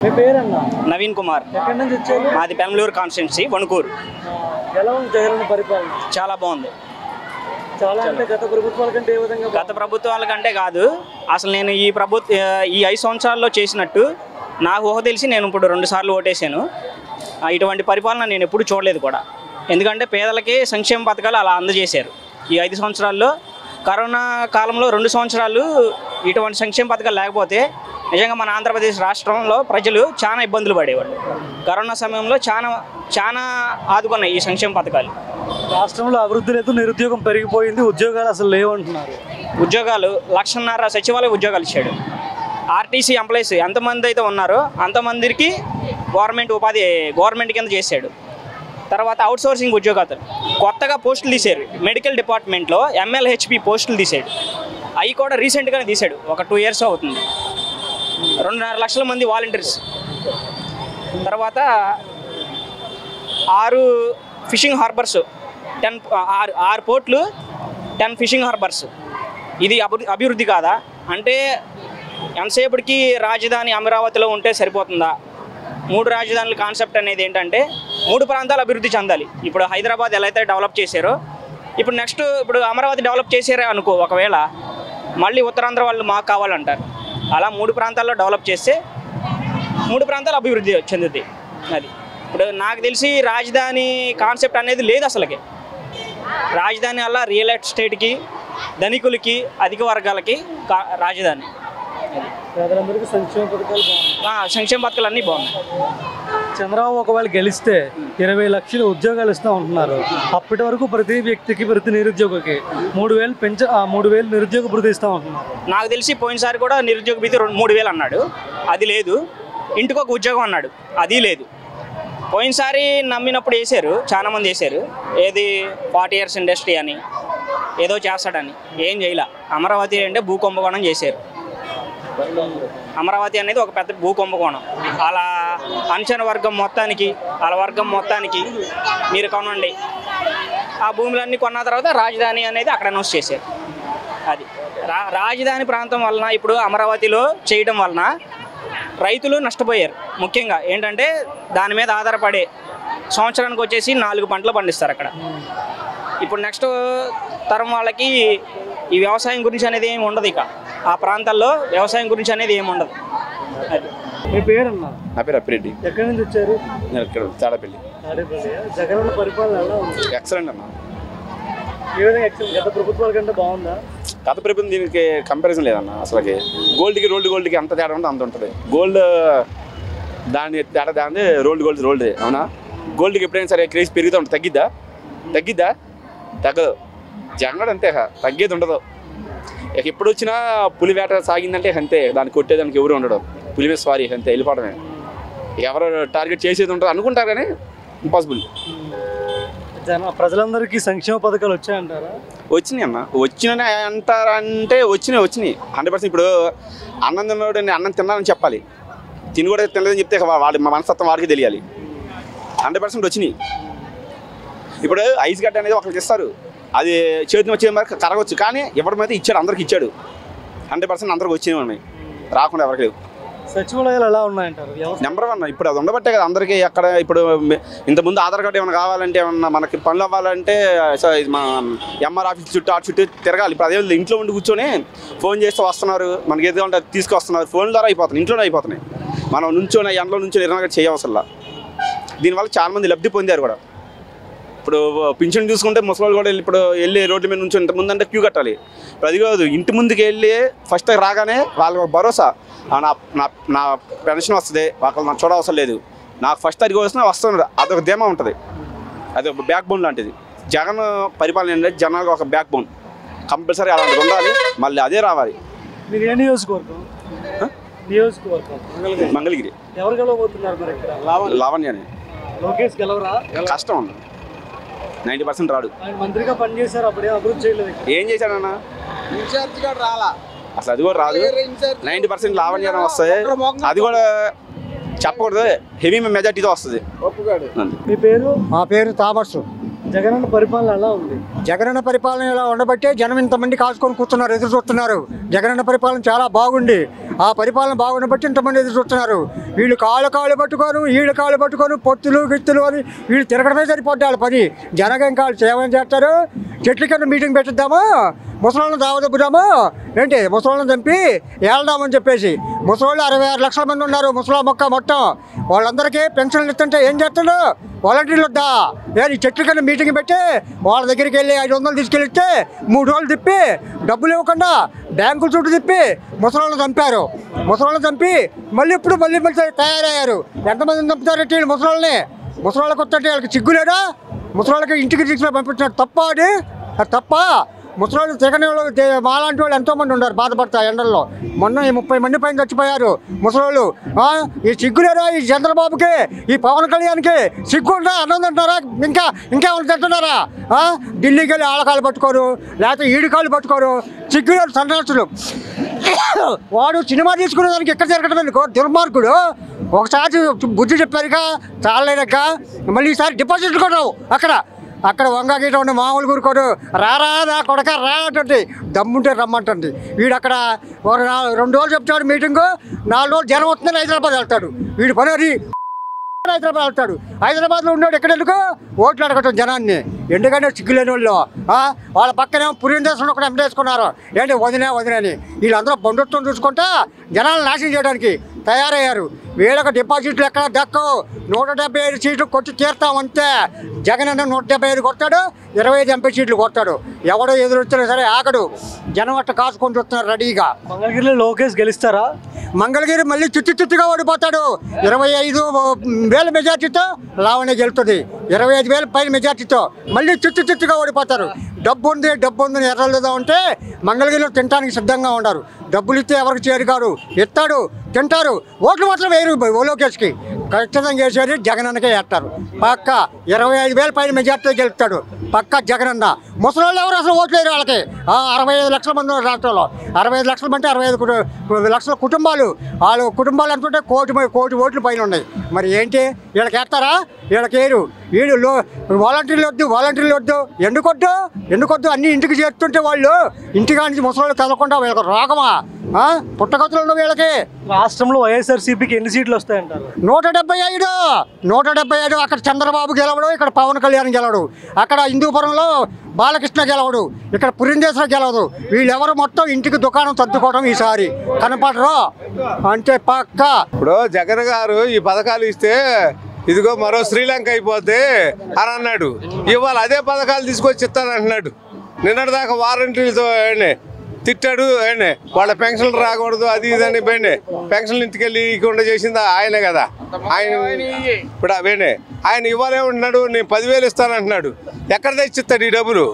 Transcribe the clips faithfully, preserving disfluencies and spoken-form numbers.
మీ పేరన్నా? నవీన్ కుమార్. ఎక్కడి నుంచి వచ్చారు? మాది పెంబలూరు కాన్స్టిట్యున్సీ, వణుకూరు. ఎలా ఉంది జగన్ పరిపాలన? చాలా బాగుంది. చాలా అంటే గత ప్రభుత్వాల కంటే ఏ విధంగా? గత ప్రభుత్వాల కంటే కాదు, అసలు నేను ఈ ప్రభుత్వ ఈ ఐదు సంవత్సరాల్లో చేసినట్టు నాకు ఊహ తెలిసి నేను ఇప్పుడు రెండు సార్లు ఓటేసాను. ఇటువంటి పరిపాలన నేను ఎప్పుడు చూడలేదు కూడా. ఎందుకంటే పేదలకి సంక్షేమ పథకాలు అలా అందజేశారు. ఈ ఐదు సంవత్సరాల్లో కరోనా కాలంలో రెండు సంవత్సరాలు ఇటువంటి సంక్షేమ పథకాలు లేకపోతే నిజంగా మన ఆంధ్రప్రదేశ్ రాష్ట్రంలో ప్రజలు చాలా ఇబ్బందులు పడేవాళ్ళు. కరోనా సమయంలో చాలా చాలా ఆదుకున్నాయి ఈ సంక్షేమ పథకాలు. రాష్ట్రంలో అభివృద్ధి లేదు, నిరుద్యోగం పెరిగిపోయింది, ఉద్యోగాలు అసలు లేవంటున్నారు. ఉద్యోగాలు లక్షన్నర సచివాలయ ఉద్యోగాలు ఇచ్చాడు. ఆర్టీసీ ఎంప్లాయీస్ ఎంతమంది అయితే ఉన్నారో అంతమందికి గవర్నమెంట్ ఉపాధి గవర్నమెంట్ కింద చేశాడు. తర్వాత అవుట్సోర్సింగ్ ఉద్యోగాలు కొత్తగా పోస్టులు తీశారు. మెడికల్ డిపార్ట్మెంట్లో ఎంఎల్హెచ్పి పోస్టులు తీశాడు. అవి కూడా రీసెంట్గానే తీశాడు, ఒక టూ ఇయర్స్ అవుతుంది. రెండున్నర లక్షల మంది వాలంటీర్స్. తర్వాత ఆరు ఫిషింగ్ హార్బర్స్, టెన్ ఆరు ఆరు పోర్ట్లు, టెన్ ఫిషింగ్ హార్బర్స్. ఇది అభి అభివృద్ధి కాదా? అంటే ఎంతసేపటికి రాజధాని అమరావతిలో ఉంటే సరిపోతుందా? మూడు రాజధానుల కాన్సెప్ట్ అనేది ఏంటంటే మూడు ప్రాంతాలు అభివృద్ధి చెందాలి. ఇప్పుడు హైదరాబాద్ ఎలా అయితే డెవలప్ చేశారో ఇప్పుడు నెక్స్ట్ ఇప్పుడు అమరావతి డెవలప్ చేశారే అనుకో, ఒకవేళ మళ్ళీ ఉత్తరాంధ్ర వాళ్ళు మాకు కావాలంటారు. అలా మూడు ప్రాంతాల్లో డెవలప్ చేస్తే మూడు ప్రాంతాలు అభివృద్ధి చెందుతాయి. అది ఇప్పుడు నాకు తెలిసి రాజధాని కాన్సెప్ట్ అనేది లేదు అసలుకి. రాజధాని వల్ల రియల్ ఎస్టేట్కి, ధనికులకి, అధిక వర్గాలకి రాజధాని. పేదలందరికీ సంక్షేమ పథకాలు బాగున్నాయి. సంక్షేమ పథకాలు అన్నీ బాగున్నాయి. చంద్రబాబు ఒకవేళ గెలిస్తే ఇరవై లక్షలు ఉద్యోగాలు ఇస్తూ ఉంటున్నారు. అప్పటి వరకు ప్రతి వ్యక్తికి, ప్రతి నిరుద్యోగికి మూడు వేలు పెంచ మూడు వేలు నిరుద్యోగ భృతి ఇస్తూ ఉంటున్నారు. నాకు తెలిసి పోయినసారి కూడా నిరుద్యోగ భృతి రెండు మూడు వేలు అన్నాడు, అది లేదు. ఇంటికి ఒక ఉద్యోగం అన్నాడు, అది లేదు. పోయినసారి నమ్మినప్పుడు వేశారు, చాలామంది వేశారు, ఏది ఫార్టీ ఇయర్స్ ఇండస్ట్రీ అని ఏదో చేస్తాడని. ఏం చేయలే. అమరావతి అంటే భూ కుంభకోణం చేశారు. అమరావతి అనేది ఒక పెద్ద భూ కుంభకోణం. అలా అంచన వర్గం మొత్తానికి, అలా వర్గం మొత్తానికి మీరు కొనండి. ఆ భూములన్నీ కొన్న తర్వాత రాజధాని అనేది అక్కడ అనౌన్స్ చేశారు. అది రా రాజధాని ప్రాంతం వలన ఇప్పుడు అమరావతిలో చేయడం వలన రైతులు నష్టపోయారు. ముఖ్యంగా ఏంటంటే దాని మీద ఆధారపడే సంవత్సరానికి వచ్చేసి నాలుగు పంటలు పండిస్తారు అక్కడ. ఇప్పుడు నెక్స్ట్ తరం వాళ్ళకి ఈ వ్యవసాయం గురించి అనేది ఏమి ఉండదు. ఇక ఆ ప్రాంతాల్లో వ్యవసాయం గురించి అనేది ఏమి ఉండదు. అది మీ పేరన్నా? నా పేరు అప్పిరెడ్డి. ఎక్కడి నుంచి వచ్చారు? నేను ఇక్కడ తాడపల్లి. జగన్ పరిపాలన ఎలా ఉంది? ఎక్సలెంట్ అన్న. ఏ విధంగా ఎక్సలెంట్? గత ప్రభుత్వాల కంటే బాగుందా? గత ప్రభుత్వం దీనికి కంపారిజన్ లేదన్న. అసలుకి గోల్డ్కి రోల్డ్ గోల్డ్కి అంత తేడా ఉంటే అంత ఉంటుంది. గోల్డ్ దాని తేడా దాని రోల్డ్ గోల్డ్ రోల్డ్ అవునా? గోల్డ్కి ఎప్పుడైనా సరే క్రేజ్ పెరుగుతూ ఉంటుంది. తగ్గిద్దా? తగ్గిద్దా? తగ్గదు. జగన్ అంతే, తగ్గేది ఉండదు. ఇక ఎప్పుడు వచ్చినా పులి వేట సాగిందంటే అంతే, దాన్ని కొట్టేదానికి ఎవరు ఉండడం. పులి మీద స్వారీ అంతే, వెళ్ళిపోవడమే. ఎవరు టార్గెట్ చేసేది ఉంటుంది అనుకుంటారు కానీ ఇంపాసిబుల్. జన ప్రజలందరికీ సంక్షేమ పథకాలు వచ్చాయంటారా? వచ్చినాయి అన్న. వచ్చినాయి అంటారంటే వచ్చినాయి వచ్చినాయి హండ్రెడ్ పర్సెంట్. ఇప్పుడు అన్నం తిన్నాడు, అన్నం తిన్నానని చెప్పాలి. తిని కూడా తినలేదని చెప్తే వాడి మా మనస్తత్వం వాడికి తెలియాలి. హండ్రెడ్ పర్సెంట్ వచ్చినాయి. ఇప్పుడు ఐస్ గడ్డ అనేది ఒకరికి ఇస్తారు, అది చేతిని వచ్చే మరి కరగవచ్చు, కానీ ఎవరిమైతే ఇచ్చాడు అందరికి ఇచ్చాడు. హండ్రెడ్ పర్సెంట్ అందరికి వచ్చినవి ఉన్నాయి, రాకుండా ఎవరికి లేవు. సచివాలయాలు ఎలా ఉన్నాయంటారు? Number one. ఇప్పుడు అది ఉండబట్టే కదా అందరికీ. అక్కడ ఇప్పుడు ఇంతకుముందు ఆధార్ కార్డు ఏమైనా కావాలంటే, ఏమన్నా మనకి పనులు అవ్వాలంటే మన ఎంఆర్ ఆఫీస్ చుట్టూ ఆ చుట్టూ తిరగాలి. ఇప్పుడు అదే ఇంట్లో ఉండి కూర్చొని ఫోన్ చేస్తే వస్తున్నారు, మనకి ఏది కావాలంటే తీసుకొస్తున్నారు. ఫోన్ ద్వారా అయిపోతున్నాయి, ఇంట్లోనే అయిపోతున్నాయి. మనం నుంచొని ఎండలో నుంచి నిర్ణయం చేయవసరంలా. దీనివల్ల చాలామంది లబ్ధి పొందారు కూడా. ఇప్పుడు పింఛన్ చూసుకుంటే ముసలి కూడా ఇప్పుడు వెళ్ళి రోడ్ల మీద నుంచి ఇంత ముందంటే క్యూ కట్టాలి. ఇప్పుడు అది కాదు, ఇంటి ముందుకు వెళ్ళి ఫస్ట్ రాగానే వాళ్ళకి భరోసా, నా నా నా పెన్షన్ వస్తుంది, వాళ్ళకి నాకు చూడవసరం లేదు, నాకు ఫస్ట్ తారీఖు వస్తున్నా వస్తున్నారు. అదొక ధీమా ఉంటుంది, అది ఒక బ్యాక్ బోన్ లాంటిది. జగన్ పరిపాలన ఏంటంటే జనాలకు ఒక బ్యాక్ బోన్ కంపల్సరీ అలాంటిది ఉండాలి, మళ్ళీ అదే రావాలి. మీరు ఏ నియోజకవర్గం? నియోజకవర్గం మంగళగిరి. ఎవరు గెలవబోతున్నారు మరి ఇక్కడ? లావణ్య అని. లోకేష్ గెలవరా? కష్టం ఉంది, నైంటీ పర్సెంట్ రాడు. మంత్రిగా పనిచేశారు, అప్పుడే అభివృద్ధి చేయలేదు. ఏం చేశాడన్నా? అసలు అది కూడా రాదు. నైంటీ పర్సెంట్ లావణ్యం వస్తాయి, అది కూడా చెప్పకూడదు, హెవీ మెజార్టీతో వస్తుంది. మీ పేరు? మా పేరు థామస్. జగనన్న పరిపాలన ఎలా ఉంది? జగనన్న పరిపాలన ఇలా ఉండబట్టే జనం ఇంతమంది కాసుకొని కూర్చున్నారు, ఎదురు చూస్తున్నారు. జగనన్న పరిపాలన చాలా బాగుండి ఆ పరిపాలన బాగుండబట్టి ఇంతమంది ఎదురు చూస్తున్నారు. వీళ్ళు కాళ్ళు కాళ్ళు పట్టుకోను, వీళ్ళు కాళ్ళు పట్టుకోను, పొత్తులు గిత్తులు అని వీళ్ళు తిరగడమే సరిపోద్ది వాళ్ళ పని. జనగం కాళ్ళు సేవ చేస్తారు. చెట్ల కింద మీటింగ్ పెట్టిద్దామా, ముసలాళ్ళని దావదబ్బుదామా ఏంటి, ముసలాళ్ళని చంపి ఏళ్దామని చెప్పేసి. ముసలాళ్ళు అరవై ఆరు లక్షల మంది ఉన్నారు ముసలా మొక్క మొత్తం. వాళ్ళందరికీ పెన్షన్లు ఇస్తుంటే ఏం చేస్తాడు? వాలంటీర్లు వద్దా ఏది చెట్ల కింద మీటింగ్ పెట్టి వాళ్ళ దగ్గరికి వెళ్ళి ఐదు వందలు తీసుకెళ్ళిస్తే మూడు రోజులు తిప్పి డబ్బులు ఇవ్వకుండా బ్యాంకుల చుట్టూ తిప్పి ముసలాళ్ళని చంపారు. ముసలాళ్ళని చంపి మళ్ళీ ఇప్పుడు మళ్ళీ మళ్ళీ తయారయ్యారు. ఎంతమందిని చంపుతారంటే వీళ్ళు ముసలాళ్ళని. ముసలాళ్ళకి వస్తుంటే వాళ్ళకి చిగ్గులేదా? ముసలాళ్ళకి ఇంటికి తీసుకుని పంపించినట్టు తప్ప అది అది తప్ప. ముసలాళ్ళు తిరగని వాళ్ళు మాలాంటి వాళ్ళు ఎంతోమంది ఉన్నారు బాధపడతా ఎండల్లో. మొన్న ఈ ముప్పై మంది పైన చచ్చిపోయారు ముసలాళ్ళు. ఈ సిగ్గులేరా ఈ చంద్రబాబుకి, ఈ పవన్ కళ్యాణ్కి సిగ్గుంటా అన్నం తింటున్నారా? ఇంకా ఇంకేమైనా తింటున్నారా? ఢిల్లీకి వెళ్ళి ఆళ్ళకాలు పట్టుకోరు, లేకపోతే ఈడికాళ్ళు పట్టుకోరు. సిగ్గులేరు సన్యాసులు. వాడు సినిమా తీసుకునే దానికి ఎక్కడ తిరగడం ఎందుకు దుర్మార్గుడు. ఒకసారి బుద్ధి చెప్పారుగా చాలేదక్క, మళ్ళీ ఈసారి డిపాజిట్లు కొనవు అక్కడ అక్కడ వంగ గీట ఉండే మామూలు కూరుకోడు. రారా నా కొడక రా అంటుంది, దమ్ముంటే రమ్మంటుంది. వీడు అక్కడ ఒక రెండు రోజులు చెప్తాడు మీటింగు, నాలుగు రోజులు జనం వస్తుందని హైదరాబాద్ వెళ్తాడు. వీడి పని అది హైదరాబాద్ వెళ్తాడు. హైదరాబాద్లో ఉన్నాడు ఎక్కడ ఎందుకు ఓట్లు అడగటం జనాన్ని. ఎందుకంటే సిగ్గులేని వాళ్ళు. వాళ్ళ పక్కనే పురిందేశంలో కూడా ఎండేసుకున్నారు ఏంటి వదినా వదినని. వీళ్ళందరూ బంధుత్వం చూసుకుంటా జనాలను నాశనం చేయడానికి తయారయ్యారు. వీళ్ళకి డిపాజిట్లు ఎక్కడ దక్కవు. నూట డెబ్బై ఐదు సీట్లు కొట్టి తీరుతామంతే. జగన్ అన్న నూట డెబ్బై ఐదు కొడతాడు, ఇరవై ఐదు ఎంపీ సీట్లు కొడతాడు. ఎవడో ఎదురు వచ్చినా సరే ఆగడు. జనం అట్ట కాసుకొని చూస్తున్నారు రెడీగా. మంగళగిరిలో లోకేష్ గెలుస్తారా? మంగళగిరి మళ్ళీ చుచ్చు చుచ్చుగా ఓడిపోతాడు. ఇరవై ఐదు వేల మెజార్టీతో లావణ్య గెలుతుంది. ఇరవై ఐదు వేల పైన మెజార్టీతో మళ్ళీ చుచ్చు చుచ్చుగా ఓడిపోతారు. డబ్బు ఉంది డబ్బు ఉందని ఎర్రలేదా ఉంటే మంగళగిరిలో తినడానికి సిద్ధంగా ఉన్నారు. డబ్బులు ఇస్తే ఎవరికి చేరు కాదు, ఇస్తాడు తింటారు. ఓట్లు మాత్రం వేరు లోకేష్కి. ఖచ్చితంగా చేసేది జగనన్నకే వేస్తారు పక్క. ఇరవై ఐదు వేల పైన మెజార్టీతో గెలుస్తాడు పక్క జగనన్న. ముసలి ఎవరు అసలు ఓట్లు వేరు వాళ్ళకి. అరవై ఐదు లక్షల మంది రాష్ట్రంలో. అరవై ఐదు లక్షల మంది అరవై ఐదు లక్షల కుటుంబాలు. వాళ్ళు కుటుంబాలు అనుకుంటే కోటి కోటి ఓట్లు పైన ఉన్నాయి. మరి ఏంటి వీళ్ళకి వేస్తారా? వీళ్ళకి వేరు. వీళ్ళు లో వాలంటీర్లు వద్దు వాలంటీర్లు వద్దు ఎందుకొద్దు ఎందుకొద్దు అన్ని ఇంటికి చేస్తుంటే వాళ్ళు ఇంటికా నుంచి ముసలి కదలకుండా వీళ్ళకి రోగమా పుట్టగతులు ఉన్న వీళ్ళకి. రాష్ట్రంలో వైఎస్ఆర్సీపీకి ఎన్ని సీట్లు వస్తాయంటారు? నూట డెబ్బై ఐదు నూట డెబ్బై ఐదు అక్కడ చంద్రబాబు గెలవడు, ఇక్కడ పవన్ కళ్యాణ్ గెలవడు. అక్కడ హిందూపురంలో బాలకృష్ణ గెలవడు, ఇక్కడ పురిందేశ్వర గెలవదు. వీళ్ళెవరు మొత్తం ఇంటికి దుకాణం సర్దుకోవడం ఈసారి కనపడరు అంటే పక్క. ఇప్పుడు జగన్ గారు ఈ పథకాలు ఇస్తే ఇదిగో మరో శ్రీలంక అయిపోతే అని అన్నాడు. ఇవాళ అదే పథకాలు తీసుకొచ్చి ఇస్తానంటున్నాడు. నిన్నటిదాకా వారంటీలతో తిట్టాడు. అండి వాళ్ళ పెన్షన్లు రాకూడదు అది ఇదని పోయింది. పెన్షన్లు ఇంటికి వెళ్ళి ఇకుండా చేసింది ఆయనే కదా. ఆయన ఇప్పుడు అవేనే ఆయన ఇవ్వాలే ఉంటున్నాడు. నేను పదివేలు ఇస్తానంటున్నాడు. ఎక్కడ తెచ్చిస్తాడు ఈ డబ్బులు?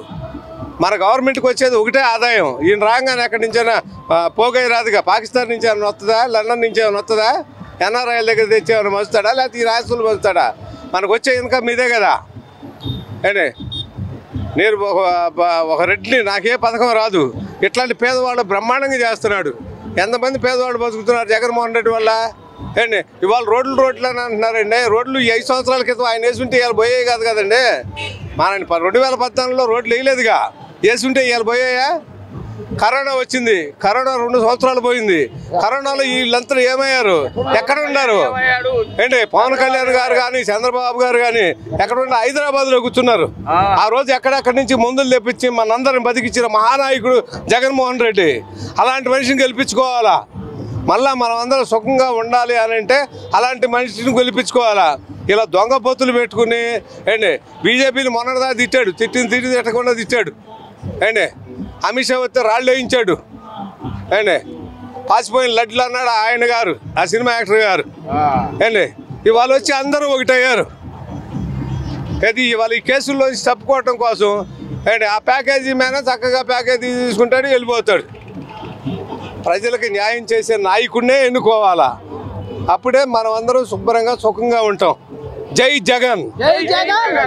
మన గవర్నమెంట్కి వచ్చేది ఒకటే ఆదాయం. ఈయన రాగానే ఎక్కడి నుంచైనా పోగై రాదుగా. పాకిస్తాన్ నుంచి ఏమైనా వస్తుందా, లండన్ నుంచి ఏమైనా వస్తుందా, ఎన్ఆర్ఐల దగ్గర తెచ్చి ఏమైనా వస్తాడా, లేకపోతే ఈ రాష్ట్రాలు వస్తాడా? మనకు వచ్చే ఇన్కమ్ ఇదే కదా. ఏంటి నేను ఒక రెడ్ని, నాకే పథకం రాదు. ఇట్లాంటి పేదవాళ్ళు బ్రహ్మాండంగా చేస్తున్నాడు. ఎంతమంది పేదవాళ్ళు బతుకుతున్నారు జగన్మోహన్ రెడ్డి వల్ల. ఏండి ఇవాళ రోడ్లు రోడ్లు అని అంటున్నారండి. రోడ్లు ఈ ఐదు సంవత్సరాల క్రితం ఆయన వేసుంటే ఇవాళ పోయాయి కాదు కదండి. మన రెండు వేల పద్నాలుగులో రోడ్లు వేయలేదుగా. వేసుంటే ఇవాళ పోయాయా? కరోనా వచ్చింది. కరోనా రెండు సంవత్సరాలు పోయింది. కరోనాలో వీళ్ళంతా ఏమయ్యారు? ఎక్కడ ఉన్నారు? ఏంటి పవన్ కళ్యాణ్ గారు కానీ చంద్రబాబు గారు కానీ ఎక్కడ ఉన్నారు? హైదరాబాద్లో కూర్చున్నారు. ఆ రోజు ఎక్కడెక్కడి నుంచి మందులు తెప్పించి మనందరిని బతికించిన మహానాయకుడు జగన్మోహన్ రెడ్డి. అలాంటి మనిషిని గెలిపించుకోవాలా? మళ్ళా మనం అందరం సుఖంగా ఉండాలి అని అంటే అలాంటి మనిషిని గెలిపించుకోవాలా? ఇలా దొంగ పొత్తులు పెట్టుకుని ఏంటి బీజేపీని మొన్నటిదా తిట్టాడు. తిట్టిన తిట్టి తిట్టకుండా తిట్టాడు. ఏంటి అమిత్ షా వస్తే రాళ్ళు వేయించాడు. ఏంటి పాసిపోయిన లడ్లు అన్నాడు ఆయన గారు, ఆ సినిమా యాక్టర్ గారు. ఏంటి ఇవాళ వచ్చి అందరూ ఒకటయ్యారు. అది ఇవాళ ఈ కేసుల్లో తప్పుకోవటం కోసం ఏంటి ఆ ప్యాకేజీ మీద చక్కగా ప్యాకేజీ తీసుకుంటాడు, వెళ్ళిపోతాడు. ప్రజలకు న్యాయం చేసే నాయకుడినే ఎన్నుకోవాలా. అప్పుడే మనం అందరం శుభ్రంగా సుఖంగా ఉంటాం. జై జగన్.